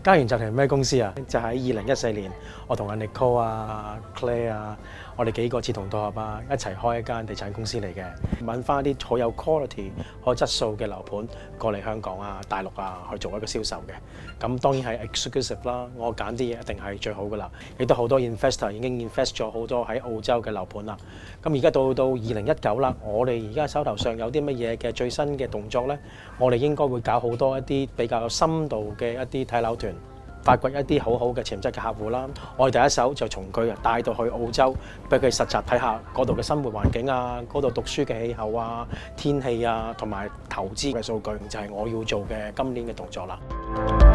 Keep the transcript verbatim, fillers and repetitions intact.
嘉園集團係咩公司啊？就喺二零一四年，我同阿 Nicole 啊、Claire 啊，我哋幾個志同道合啊，一齊開一間地產公司嚟嘅，揾翻啲好有 quality、好質素嘅樓盤過嚟香港啊、大陸啊去做一個銷售嘅。咁當然係 exclusive 啦，我揀啲嘢一定係最好噶啦。亦都好多 investor 已經 invest 咗好多喺澳洲嘅樓盤啦。咁而家到到二零一九啦，我哋而家手頭上有啲乜嘢嘅最新嘅動作呢？我哋應該會搞好多一啲比較有深度嘅一啲睇樓團，發掘一啲好好嘅潛質嘅客戶啦。我哋第一手就從佢帶到去澳洲，俾佢實習睇下嗰度嘅生活環境啊，嗰度讀書嘅氣候啊、天氣啊，同埋投資嘅數據，就係我要做嘅今年嘅動作啦。